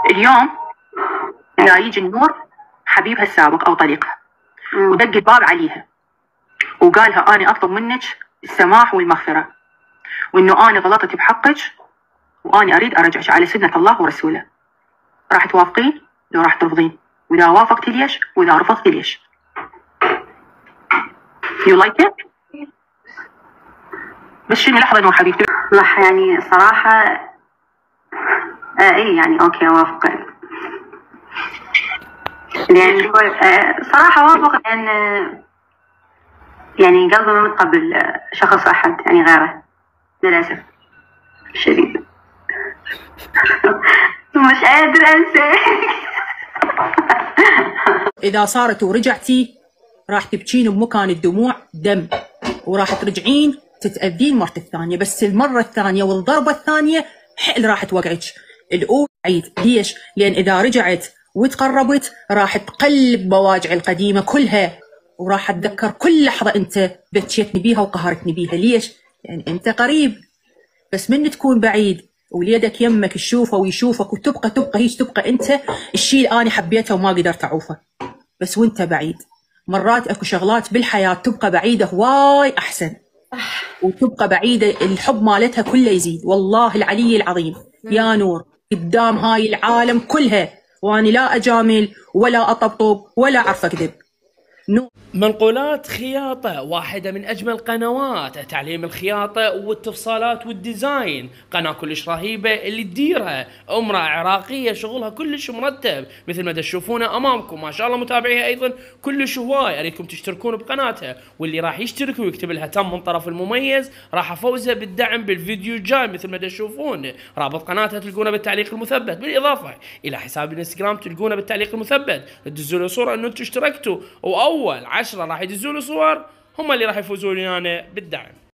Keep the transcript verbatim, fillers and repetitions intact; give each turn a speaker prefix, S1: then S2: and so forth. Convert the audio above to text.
S1: اليوم يا يجي النور حبيبها السابق او طليقها ودق الباب عليها وقالها انا اطلب منك السماح والمغفره، وانه انا غلطت بحقك واني اريد ارجعك على سنه الله ورسوله، راح توافقين لو راح ترفضين؟ واذا وافقتي ليش؟ واذا رفضتي ليش؟ يو لايك ات؟ بس شنو لحظه انه حبيبتي
S2: راح يعني صراحه آه ايه يعني اوكي اوافق يعني آه صراحه اوافق لان يعني قلبي ما متقبل شخص احد يعني غيره للاسف شديد. مش قادر انسى.
S3: إذا صارت ورجعتي راح تبكين بمكان الدموع دم، وراح ترجعين تتأذين مرة الثانية، بس المرة الثانية والضربة الثانية حل راح توقعك. الأولى عيد ليش؟ لأن إذا رجعت وتقربت راح تقلب بواجع القديمة كلها، وراح أتذكر كل لحظة أنت بكيتني بيها وقهرتني بيها. ليش؟ لأن أنت قريب، بس من تكون بعيد وليدك يمك تشوفه ويشوفك وتبقى تبقى هيك تبقى انت الشيء اللي انا حبيته وما قدرت اعوفه. بس وانت بعيد مرات اكو شغلات بالحياه تبقى بعيده هواي احسن، وتبقى بعيده الحب مالتها كله يزيد. والله العلي العظيم يا نور قدام هاي العالم كلها، واني لا اجامل ولا اطبطب ولا اعرف اكذب.
S4: منقولات خياطة، واحدة من أجمل قنوات تعليم الخياطة والتفصيلات والديزاين، قناة كلش رهيبة اللي تديرها امرأة عراقية شغلها كلش مرتب مثل ما تشوفونه أمامكم، ما شاء الله متابعيها أيضا كلش هواي. أريدكم تشتركون بقناتها، واللي راح يشترك ويكتب لها تم من طرف المميز راح أفوزه بالدعم بالفيديو الجاي مثل ما تشوفون. رابط قناتها تلقونه بالتعليق المثبت، بالإضافة إلى حساب الانستغرام تلقونه بالتعليق المثبت، تدزوا له صورة أنه أنتم اشتركتوا، وأول عشرة راح يدزوا له صور هم اللي راح يفوزون يعني بالدعم.